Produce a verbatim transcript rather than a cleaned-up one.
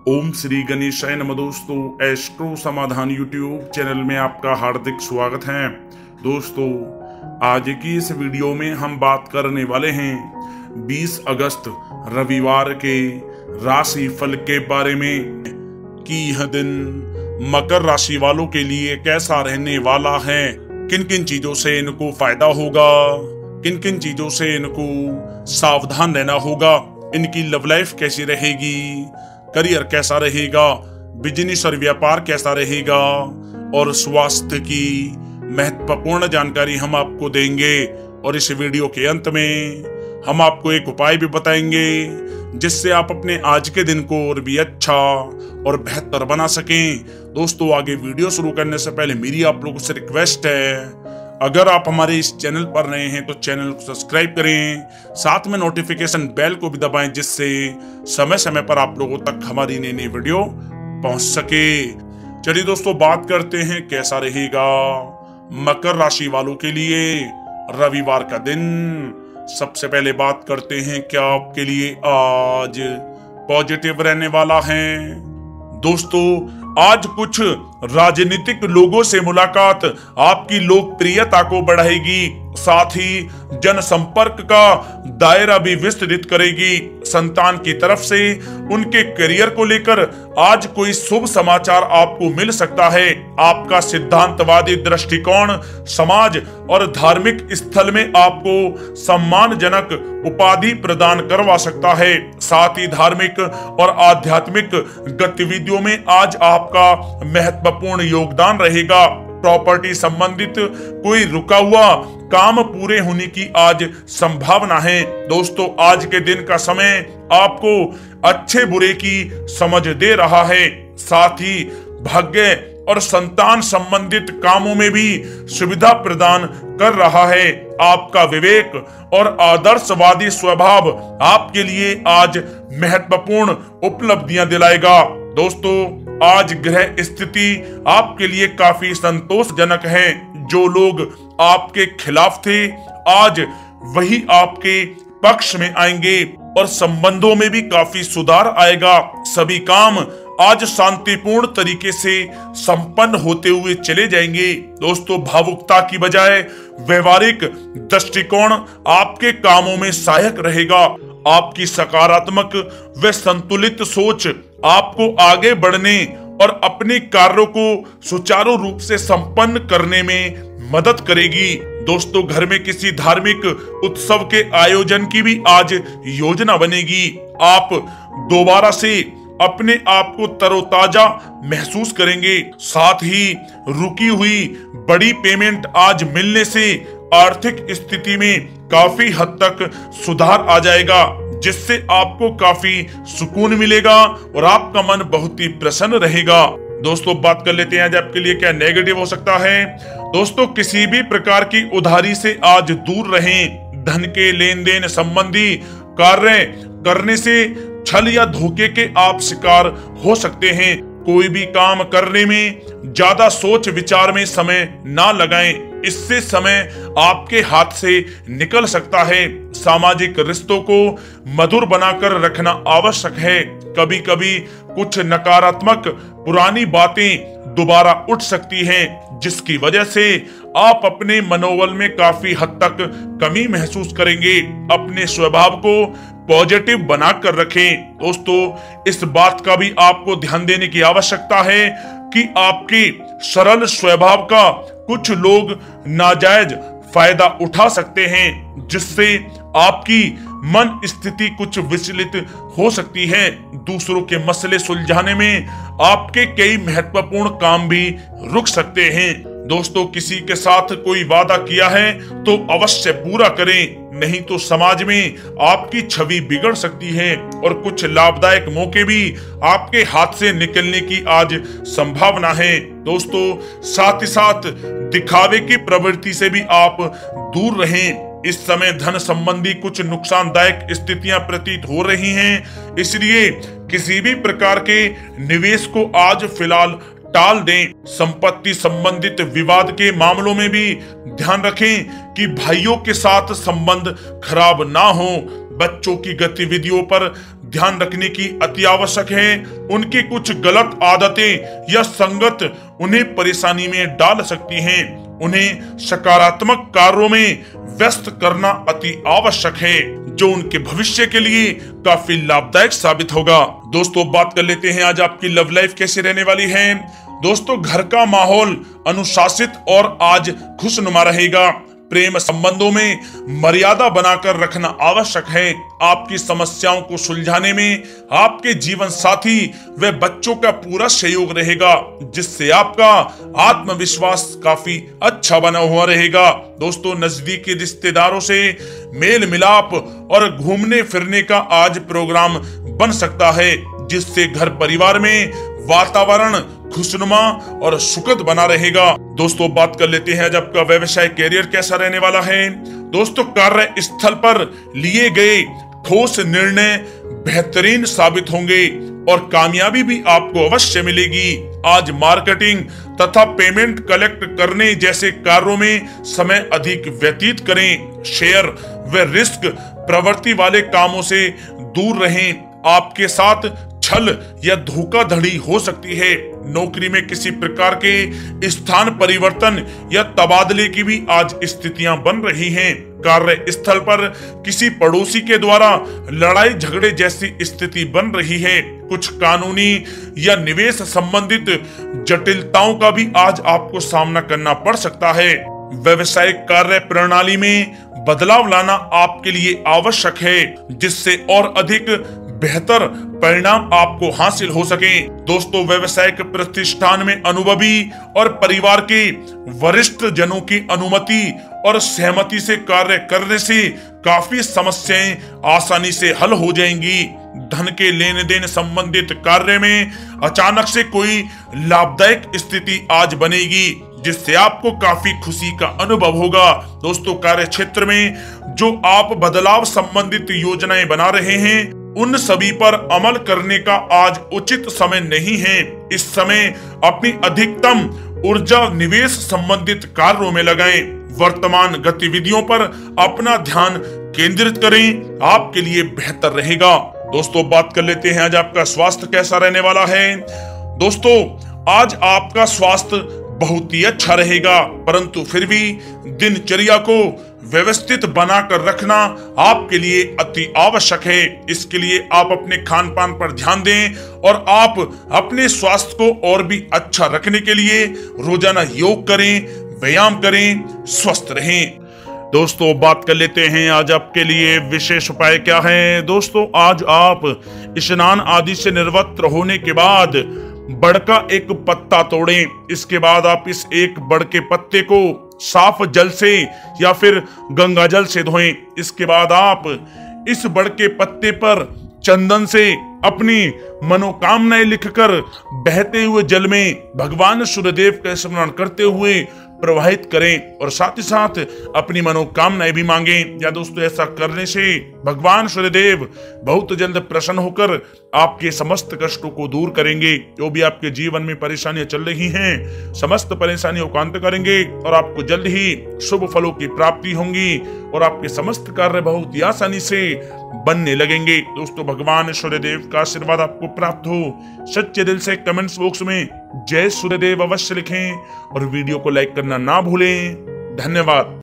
ओम श्री गणेशाय नमः। दोस्तों, एस्ट्रो समाधान यूट्यूब चैनल में आपका हार्दिक स्वागत है। दोस्तों, आज की इस वीडियो में हम बात करने वाले हैं बीस अगस्त रविवार के राशि फल के बारे में कि यह दिन मकर राशि वालों के लिए कैसा रहने वाला है, किन किन चीजों से इनको फायदा होगा, किन किन चीजों से इनको सावधान रहना होगा, इनकी लव लाइफ कैसी रहेगी, करियर कैसा रहेगा, बिजनेस और व्यापार कैसा रहेगा और स्वास्थ्य की महत्वपूर्ण जानकारी हम आपको देंगे। और इस वीडियो के अंत में हम आपको एक उपाय भी बताएंगे जिससे आप अपने आज के दिन को और भी अच्छा और बेहतर बना सकें। दोस्तों, आगे वीडियो शुरू करने से पहले मेरी आप लोगों से रिक्वेस्ट है, अगर आप हमारे इस चैनल पर नए हैं तो चैनल को सब्सक्राइब करें, साथ में नोटिफिकेशन बेल को भी दबाएं जिससे समय समय पर आप लोगों तक हमारी नई नई वीडियो पहुंच सके। चलिए दोस्तों, बात करते हैं कैसा रहेगा मकर राशि वालों के लिए रविवार का दिन। सबसे पहले बात करते हैं क्या आपके लिए आज पॉजिटिव रहने वाला है। दोस्तों, आज कुछ राजनीतिक लोगों से मुलाकात आपकी लोकप्रियता को बढ़ाएगी, साथ ही जनसंपर्क का दायरा भी विस्तृत करेगी। संतान की तरफ से उनके करियर को लेकर आज कोई शुभ समाचार आपको मिल सकता है। आपका सिद्धांतवादी दृष्टिकोण समाज और धार्मिक स्थल में आपको सम्मानजनक उपाधि प्रदान करवा सकता है। साथ ही धार्मिक और आध्यात्मिक गतिविधियों में आज आपका महत्वपूर्ण योगदान रहेगा। प्रॉपर्टी संबंधित कोई रुका हुआ काम पूरे होने की आज संभावना है। दोस्तों, आज के दिन का समय आपको अच्छे बुरे की समझ दे रहा है। साथ ही भाग्य और संतान संबंधित कामों में भी सुविधा प्रदान कर रहा है। आपका विवेक और आदर्शवादी स्वभाव आपके लिए आज महत्वपूर्ण उपलब्धियां दिलाएगा। दोस्तों, आज ग्रह स्थिति आपके लिए काफी संतोषजनक है। जो लोग आपके खिलाफ थे आज वही आपके पक्ष में आएंगे और संबंधों में भी काफी सुधार आएगा। सभी काम आज शांतिपूर्ण तरीके से संपन्न होते हुए चले जाएंगे। दोस्तों, भावुकता की बजाय व्यवहारिक दृष्टिकोण आपके कामों में सहायक रहेगा। आपकी सकारात्मक व संतुलित सोच आपको आगे बढ़ने और अपने कार्यों को सुचारू रूप से संपन्न करने में मदद करेगी। दोस्तों, घर में किसी धार्मिक उत्सव के आयोजन की भी आज योजना बनेगी। आप दोबारा से अपने आप को तरोताजा महसूस करेंगे। साथ ही रुकी हुई बड़ी पेमेंट आज मिलने से आर्थिक स्थिति में काफी हद तक सुधार आ जाएगा, जिससे आपको काफी सुकून मिलेगा और आपका मन बहुत ही प्रसन्न रहेगा। दोस्तों, बात कर लेते हैं आज आपके लिए क्या नेगेटिव हो सकता है। दोस्तों, किसी भी प्रकार की उधारी से आज दूर रहें। धन के लेन देन संबंधी कार्य करने से छल या धोखे के आप शिकार हो सकते हैं। कोई भी काम करने में ज्यादा सोच विचार में समय ना लगाएं, इससे समय आपके हाथ से निकल सकता है। सामाजिक रिश्तों को मधुर बनाकर रखना आवश्यक है। कभी कभी कुछ नकारात्मक पुरानी बातें दोबारा उठ सकती हैं, जिसकी वजह से आप अपने मनोबल में काफी हद तक कमी महसूस करेंगे। अपने स्वभाव को पॉजिटिव बनाकर रखें। दोस्तों, इस बात का भी आपको ध्यान देने की आवश्यकता है कि आपके सरल स्वभाव का कुछ लोग नाजायज फायदा उठा सकते हैं, जिससे आपकी मन स्थिति कुछ विचलित हो सकती है। दूसरों के मसले सुलझाने में आपके कई महत्वपूर्ण काम भी रुक सकते हैं। दोस्तों, किसी के साथ कोई वादा किया है तो अवश्य पूरा करें, नहीं तो समाज में आपकी छवि बिगड़ सकती है और कुछ लाभदायक मौके भी आपके हाथ से निकलने की आज संभावना है। दोस्तों, साथ ही साथ दिखावे की प्रवृत्ति से भी आप दूर रहें। इस समय धन संबंधी कुछ नुकसानदायक स्थितियां प्रतीत हो रही हैं, इसलिए किसी भी प्रकार के निवेश को आज फिलहाल टाल दें। संपत्ति संबंधित विवाद के मामलों में भी ध्यान रखें कि भाइयों के साथ संबंध खराब ना हो। बच्चों की गतिविधियों पर ध्यान रखने की अति आवश्यक है। उनकी कुछ गलत आदतें या संगत उन्हें परेशानी में डाल सकती हैं। उन्हें सकारात्मक कार्यों में व्यस्त करना अति आवश्यक है, जो उनके भविष्य के लिए काफी लाभदायक साबित होगा। दोस्तों, बात कर लेते हैं आज आपकी लव लाइफ कैसी रहने वाली है। दोस्तों, घर का माहौल अनुशासित और आज खुशनुमा रहेगा। प्रेम संबंधों में मर्यादा बनाकर रखना आवश्यक है। आपकी समस्याओं को सुलझाने में आपके जीवन साथी व बच्चों का पूरा सहयोग रहेगा, जिससे आपका आत्मविश्वास काफी अच्छा बना हुआ रहेगा। दोस्तों, नजदीकी रिश्तेदारों से मेल मिलाप और घूमने फिरने का आज प्रोग्राम बन सकता है, जिससे घर परिवार में वातावरण खुशनुमा और सुखद बना रहेगा। दोस्तों, बात कर लेते हैं आज आपका व्यवसाय कैरियर कैसा रहने वाला है। दोस्तों, कार्य स्थल पर लिए गए ठोस निर्णय बेहतरीन साबित होंगे और कामयाबी भी आपको अवश्य मिलेगी। आज मार्केटिंग तथा पेमेंट कलेक्ट करने जैसे कार्यों में समय अधिक व्यतीत करें। शेयर व रिस्क प्रवृत्ति वाले कामों से दूर रहें। आपके साथ छल या धोखाधड़ी हो सकती है। नौकरी में किसी प्रकार के स्थान परिवर्तन या तबादले की भी आज स्थितियां बन रही हैं। कार्य स्थल पर किसी पड़ोसी के द्वारा लड़ाई झगड़े जैसी स्थिति बन रही है। कुछ कानूनी या निवेश संबंधित जटिलताओं का भी आज आपको सामना करना पड़ सकता है। व्यवसायिक कार्य प्रणाली में बदलाव लाना आपके लिए आवश्यक है, जिससे और अधिक बेहतर परिणाम आपको हासिल हो सके। दोस्तों, व्यवसायिक प्रतिष्ठान में अनुभवी और परिवार के वरिष्ठ जनों की अनुमति और सहमति से कार्य करने से काफी समस्याएं आसानी से हल हो जाएंगी। धन के लेन देन संबंधित कार्य में अचानक से कोई लाभदायक स्थिति आज बनेगी, जिससे आपको काफी खुशी का अनुभव होगा। दोस्तों, कार्य क्षेत्र में जो आप बदलाव संबंधित योजनाएं बना रहे हैं, उन सभी पर अमल करने का आज उचित समय नहीं है। इस समय अपनी अधिकतम ऊर्जा निवेश संबंधित कार्यों में लगाएं। वर्तमान गतिविधियों पर अपना ध्यान केंद्रित करें, आपके लिए बेहतर रहेगा। दोस्तों, बात कर लेते हैं आज आपका स्वास्थ्य कैसा रहने वाला है। दोस्तों, आज आपका स्वास्थ्य बहुत ही अच्छा रहेगा, परंतु फिर भी दिनचर्या को व्यवस्थित बनाकर रखना आपके लिए अति आवश्यक है। इसके लिए आप अपने खान पान पर ध्यान दें और आप अपने स्वास्थ्य को और भी अच्छा रखने के लिए रोजाना योग करें, व्यायाम करें, स्वस्थ रहें। दोस्तों, बात कर लेते हैं आज आपके लिए विशेष उपाय क्या है। दोस्तों, आज आप स्नान आदि से निवृत्त होने के बाद बड़ का एक पत्ता तोड़ें। इसके बाद आप इस एक बड़ के पत्ते को साफ जल से या फिर गंगा जल से धोएं। इसके बाद आप इस बड़ के पत्ते पर चंदन से अपनी मनोकामनाएं लिखकर बहते हुए जल में भगवान सूर्यदेव का स्मरण करते हुए प्रवाहित करें और साथ ही साथ अपनी मनोकामनाएं भी मांगें। या दोस्तों, ऐसा करने से भगवान सूर्यदेव बहुत जल्द प्रसन्न होकर आपके समस्त कष्टों को दूर करेंगे। जो भी आपके जीवन में परेशानियां चल रही हैं, समस्त परेशानियों को अंत करेंगे और आपको जल्द ही शुभ फलों की प्राप्ति होंगी और आपके समस्त कार्य बहुत ही आसानी से बनने लगेंगे। दोस्तों, भगवान सूर्यदेव का आशीर्वाद आपको प्राप्त हो। सच्चे दिल से कमेंट्स बॉक्स में जय सूर्यदेव अवश्य लिखें और वीडियो को लाइक करना ना भूलें। धन्यवाद।